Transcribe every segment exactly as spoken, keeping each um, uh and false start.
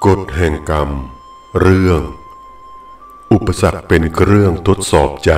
กฎแห่งกรรมเรื่องอุปสรรคเป็นเครื่องทดสอบใจ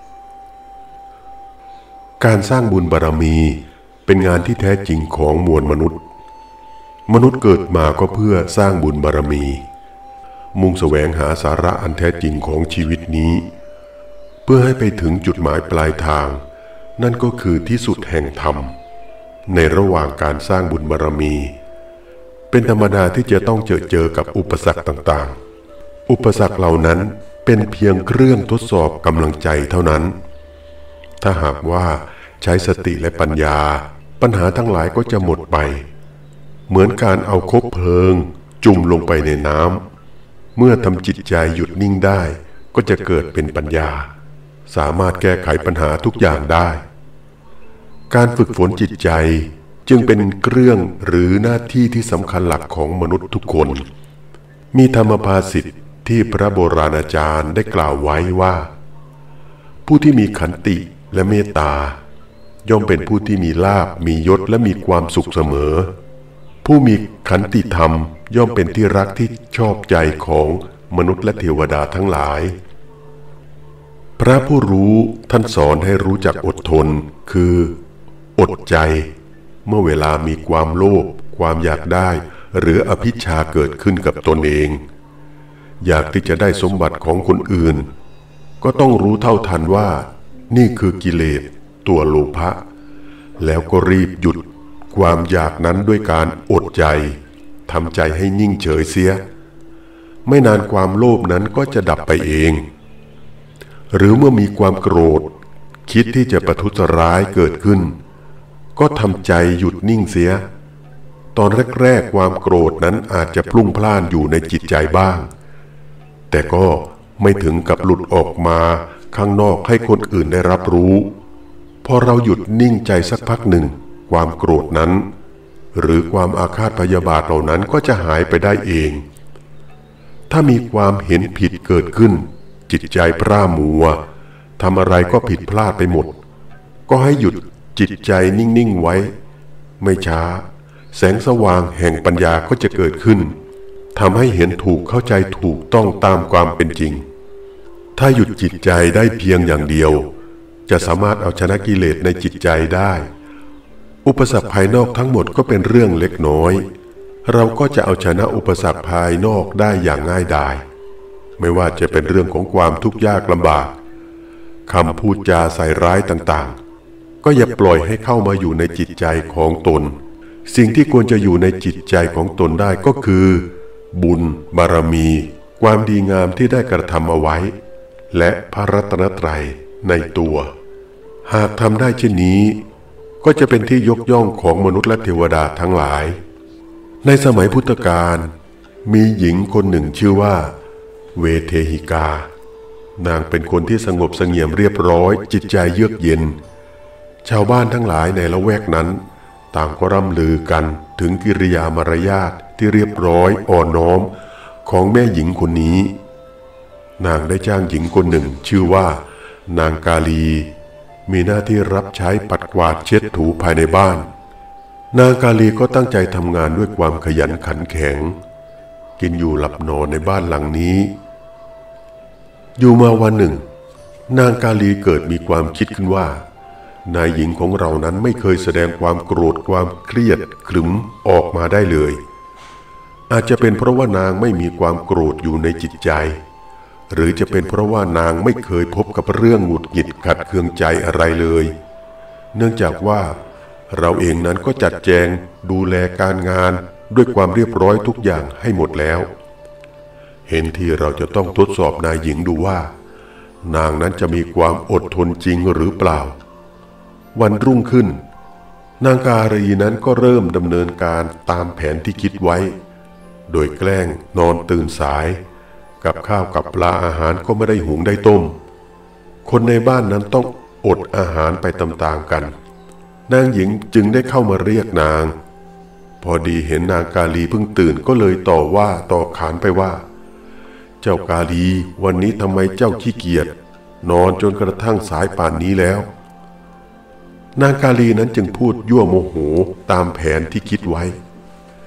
การสร้างบุญบารมีเป็นงานที่แท้จริงของมวลมนุษย์มนุษย์เกิดมาก็เพื่อสร้างบุญบารมีมุ่งแสวงหาสาระอันแท้จริงของชีวิตนี้เพื่อให้ไปถึงจุดหมายปลายทางนั่นก็คือที่สุดแห่งธรรมในระหว่างการสร้างบุญบารมีเป็นธรรมดาที่จะต้องเจอเจอกับอุปสรรคต่างๆอุปสรรคเหล่านั้นเป็นเพียงเครื่องทดสอบกำลังใจเท่านั้นถ้าหากว่าใช้สติและปัญญาปัญหาทั้งหลายก็จะหมดไปเหมือนการเอาคบเพลิงจุ่มลงไปในน้ำเมื่อทำจิตใจหยุดนิ่งได้ก็จะเกิดเป็นปัญญาสามารถแก้ไขปัญหาทุกอย่างได้การฝึกฝนจิตใจจึงเป็นเครื่องหรือหน้าที่ที่สำคัญหลักของมนุษย์ทุกคนมีธรรมภาษิตที่พระโบราณอาจารย์ได้กล่าวไว้ว่าผู้ที่มีขันติและเมตตาย่อมเป็นผู้ที่มีลาภมียศและมีความสุขเสมอผู้มีขันติธรรมย่อมเป็นที่รักที่ชอบใจของมนุษย์และเทวดาทั้งหลายพระผู้รู้ท่านสอนให้รู้จักอดทนคืออดใจเมื่อเวลามีความโลภความอยากได้หรืออภิชฌาเกิดขึ้นกับตนเองอยากที่จะได้สมบัติของคนอื่นก็ต้องรู้เท่าทันว่านี่คือกิเลสตัวโลภะแล้วก็รีบหยุดความอยากนั้นด้วยการอดใจทำใจให้นิ่งเฉยเสียไม่นานความโลภนั้นก็จะดับไปเองหรือเมื่อมีความโกรธคิดที่จะประทุษร้ายเกิดขึ้นก็ทำใจหยุดนิ่งเสียตอนแรกๆความโกรธนั้นอาจจะพลุ่งพล่านอยู่ในจิตใจบ้างแต่ก็ไม่ถึงกับหลุดออกมาข้างนอกให้คนอื่นได้รับรู้พอเราหยุดนิ่งใจสักพักหนึ่งความโกรธนั้นหรือความอาฆาตพยาบาทเหล่านั้นก็จะหายไปได้เองถ้ามีความเห็นผิดเกิดขึ้นจิตใจพร่ามัวทำอะไรก็ผิดพลาดไปหมดก็ให้หยุดจิตใจนิ่งๆไว้ไม่ช้าแสงสว่างแห่งปัญญาก็จะเกิดขึ้นทำให้เห็นถูกเข้าใจถูกต้องตามความเป็นจริงถ้าหยุดจิตใจได้เพียงอย่างเดียวจะสามารถเอาชนะกิเลสในจิตใจได้อุปสรรคภายนอกทั้งหมดก็เป็นเรื่องเล็กน้อยเราก็จะเอาชนะอุปสรรคภายนอกได้อย่างง่ายดายไม่ว่าจะเป็นเรื่องของความทุกข์ยากลำบากคำพูดจาใส่ร้ายต่างๆก็อย่าปล่อยให้เข้ามาอยู่ในจิตใจของตนสิ่งที่ควรจะอยู่ในจิตใจของตนได้ก็คือบุญบารมีความดีงามที่ได้กระทำเอาไว้และพระรัตนตรัยในตัวหากทำได้เช่นนี้ก็จะเป็นที่ยกย่องของมนุษย์และเทวดาทั้งหลายในสมัยพุทธกาลมีหญิงคนหนึ่งชื่อว่าเวเทหิกานางเป็นคนที่สงบเสงี่ยมเรียบร้อยจิตใจเยือกเย็นชาวบ้านทั้งหลายในละแวกนั้นต่างก็ร่ำลือกันถึงกิริยามารยาทที่เรียบร้อยอ่อนน้อมของแม่หญิงคนนี้นางได้จ้างหญิงคนหนึ่งชื่อว่านางกาลีมีหน้าที่รับใช้ปัดกวาดเช็ดถูภายในบ้านนางกาลีก็ตั้งใจทำงานด้วยความขยันขันแข็งกินอยู่หลับนอนในบ้านหลังนี้อยู่มาวันหนึ่งนางกาลีเกิดมีความคิดขึ้นว่านายหญิงของเรานั้นไม่เคยแสดงความโกรธความเครียดขรึมออกมาได้เลยอาจจะเป็นเพราะว่านางไม่มีความโกรธอยู่ในจิตใจหรือจะเป็นเพราะว่านางไม่เคยพบกับเรื่องหงุดหงิดขัดเคืองใจอะไรเลยเนื่องจากว่าเราเองนั้นก็จัดแจงดูแลการงานด้วยความเรียบร้อยทุกอย่างให้หมดแล้วเห็นที่เราจะต้องทดสอบนายหญิงดูว่านางนั้นจะมีความอดทนจริงหรือเปล่าวันรุ่งขึ้นนางการีนั้นก็เริ่มดำเนินการตามแผนที่คิดไว้โดยแกล้งนอนตื่นสายกับข้าวกับปลาอาหารก็ไม่ได้หุงได้ต้มคนในบ้านนั้นต้องอดอาหารไปตามๆกันนางหญิงจึงได้เข้ามาเรียกนางพอดีเห็นนางกาลีเพิ่งตื่นก็เลยต่อว่าต่อขานไปว่าเจ้ากาลีวันนี้ทำไมเจ้าขี้เกียจนอนจนกระทั่งสายป่านนี้แล้วนางกาลีนั้นจึงพูดยั่วโมโหตามแผนที่คิดไว้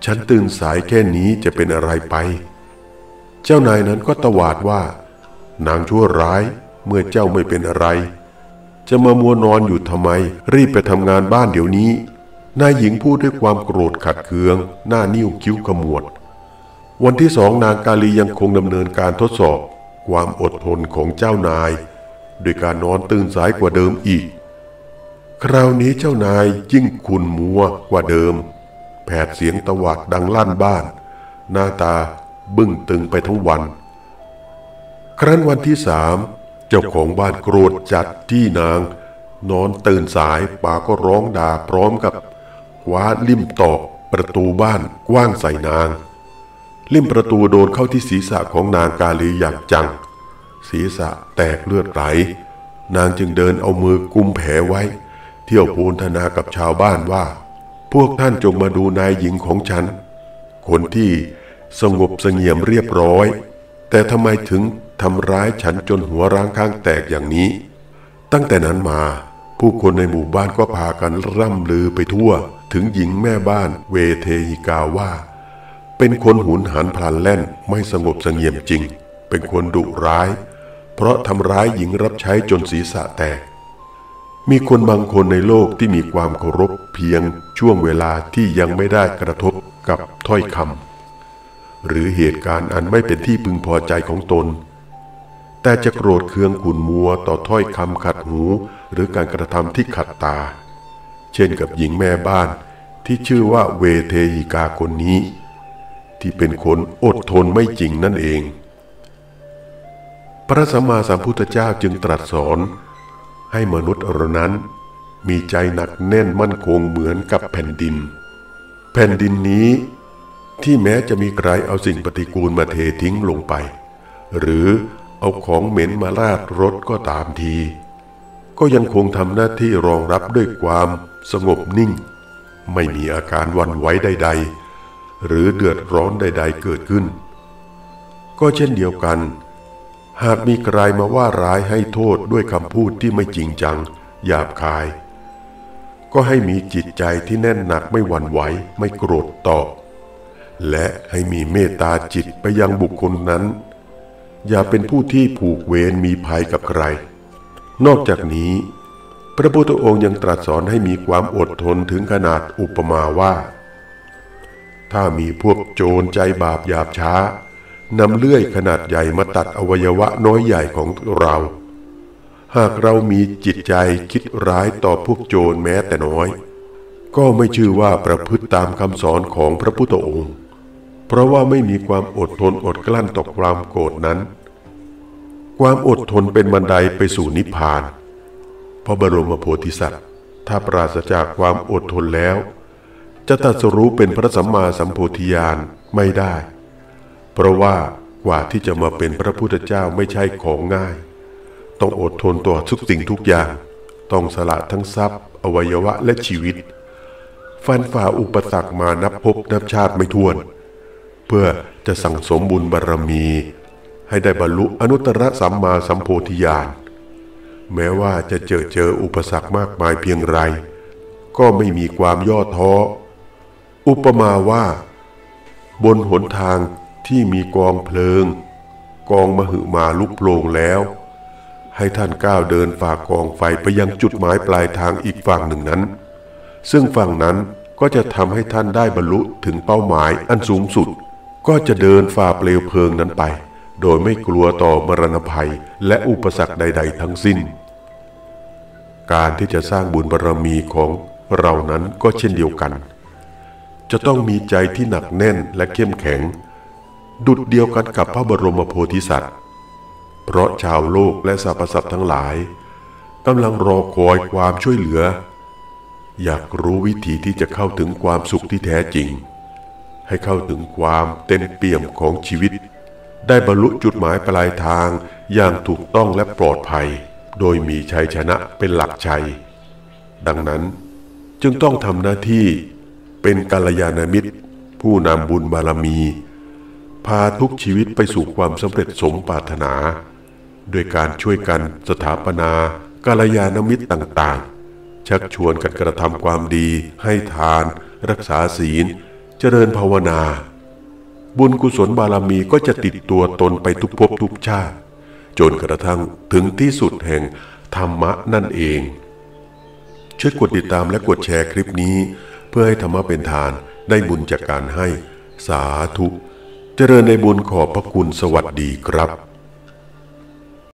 ฉันตื่นสายแค่นี้จะเป็นอะไรไปเจ้านายนั้นก็ตวาดว่านางชั่วร้ายเมื่อเจ้าไม่เป็นอะไรจะมามัวนอนอยู่ทำไมรีบไปทำงานบ้านเดี๋ยวนี้นายหญิงพูดด้วยความโกรธขัดเคืองหน้านิ้วคิ้วขมวดวันที่สองนางกาลียังคงดำเนินการทดสอบความอดทนของเจ้านายโดยการนอนตื่นสายกว่าเดิมอีกคราวนี้เจ้านายยิ่งขุ่นมัวกว่าเดิมแผดเสียงตวาดดังลั่นบ้านหน้าตาบึ้งตึงไปทั้งวันครั้นวันที่สามเจ้าของบ้านโกรธจัดที่นางนอนตื่นสายป่าก็ร้องด่าพร้อมกับคว้าลิ่มตอกประตูบ้านกว้างใส่นางลิ่มประตูโดนเข้าที่ศีรษะของนางกาลีอย่างจังศีรษะแตกเลือดไหลนางจึงเดินเอามือกุมแผลไว้เที่ยวโพลธนากับชาวบ้านว่าพวกท่านจงมาดูนายหญิงของฉันคนที่สงบเสงี่ยมเรียบร้อยแต่ทำไมถึงทำร้ายฉันจนหัวร้างข้างแตกอย่างนี้ตั้งแต่นั้นมาผู้คนในหมู่บ้านก็พากันร่ำลือไปทั่วถึงหญิงแม่บ้านเวเทหิกาว่าเป็นคนหุนหันพลันแล่นไม่สงบเสงี่ยมจริงเป็นคนดุร้ายเพราะทำร้ายหญิงรับใช้จนศีรษะแตกมีคนบางคนในโลกที่มีความเคารพเพียงช่วงเวลาที่ยังไม่ได้กระทบกับถ้อยคำหรือเหตุการณ์อันไม่เป็นที่พึงพอใจของตนแต่จะโกรธเคืองขุ่นมัวต่อถ้อยคำขัดหูหรือการกระทำที่ขัดตาเช่นกับหญิงแม่บ้านที่ชื่อว่าเวเทหิกาคนนี้ที่เป็นคนอดทนไม่จริงนั่นเองพระสัมมาสัมพุทธเจ้าจึงตรัสสอนให้มนุษย์เหล่านั้นมีใจหนักแน่นมั่นคงเหมือนกับแผ่นดินแผ่นดินนี้ที่แม้จะมีใครเอาสิ่งปฏิกูลมาเททิ้งลงไปหรือเอาของเหม็นมาราดรถก็ตามทีก็ยังคงทำหน้าที่รองรับด้วยความสงบนิ่งไม่มีอาการหวั่นไหวใดๆหรือเดือดร้อนใดๆเกิดขึ้นก็เช่นเดียวกันหากมีใครมาว่าร้ายให้โทษด้วยคำพูดที่ไม่จริงจังหยาบคายก็ให้มีจิตใจที่แน่นหนักไม่หวั่นไหวไม่โกรธตอบและให้มีเมตตาจิตไปยังบุคคลนั้นอย่าเป็นผู้ที่ผูกเวรมีภัยกับใครนอกจากนี้พระพุทธองค์ยังตรัสสอนให้มีความอดทนถึงขนาดอุปมาว่าถ้ามีพวกโจรใจบาปหยาบช้านำเลื่อยขนาดใหญ่มาตัดอวัยวะน้อยใหญ่ของเราหากเรามีจิตใจคิดร้ายต่อพวกโจรแม้แต่น้อยก็ไม่ชื่อว่าประพฤติตามคำสอนของพระพุทธองค์เพราะว่าไม่มีความอดทนอดกลั้นต่อความโกรธนั้นความอดทนเป็นบันไดไปสู่นิพพานพระบรมโพธิสัตว์ถ้าปราศจากความอดทนแล้วจะตรัสรู้เป็นพระสัมมาสัมโพธิญาณไม่ได้เพราะว่ากว่าที่จะมาเป็นพระพุทธเจ้าไม่ใช่ของง่ายต้องอดทนต่อทุกสิ่งทุกอย่างต้องสละทั้งทรัพย์อวัยวะและชีวิตฟันฝ่าอุปสรรคมานับภพนับชาติไม่ถ้วนเพื่อจะสั่งสมบุญบารมีให้ได้บรรลุอนุตตรสัมมาสัมโพธิญาณแม้ว่าจะเจอเจออุปสรรคมากมายเพียงไรก็ไม่มีความย่อท้ออุปมาว่าบนหนทางที่มีกองเพลิงกองมหึมาลุกโผล่แล้วให้ท่านก้าวเดินฝ่ากองไฟไปยังจุดหมายปลายทางอีกฝั่งหนึ่งนั้นซึ่งฝั่งนั้นก็จะทำให้ท่านได้บรรลุถึงเป้าหมายอันสูงสุดก็จะเดินฝ่าเปลวเพลิงนั้นไปโดยไม่กลัวต่อมรณภัยและอุปสรรคใดๆทั้งสิ้นการที่จะสร้างบุญบารมีของเรานั้นก็เช่นเดียวกันจะต้องมีใจที่หนักแน่นและเข้มแข็งดุจเดียวกันกับพระบรมโพธิสัตว์เพราะชาวโลกและสรรพสัตว์ทั้งหลายกำลังรอคอยความช่วยเหลืออยากรู้วิธีที่จะเข้าถึงความสุขที่แท้จริงให้เข้าถึงความเต็มเปี่ยมของชีวิตได้บรรลุจุดหมายปลายทางอย่างถูกต้องและปลอดภัยโดยมีชัยชนะเป็นหลักชัยดังนั้นจึงต้องทำหน้าที่เป็นกัลยาณมิตรผู้นำบุญบารมีพาทุกชีวิตไปสู่ความสำเร็จสมปรารถนาด้วยการช่วยกันสถาปนากัลยาณมิตรต่างๆชักชวนกันกระทำความดีให้ทานรักษาศีลเจริญภาวนาบุญกุศลบารมีก็จะติดตัวตนไปทุกภพทุกชาติจนกระทั่งถึงที่สุดแห่งธรรมะนั่นเองช่วยกดติดตามและกดแชร์คลิปนี้เพื่อให้ธรรมะเป็นทานได้บุญจากการให้สาธุเจริญในบุญขอบพระคุณสวัสดีครับ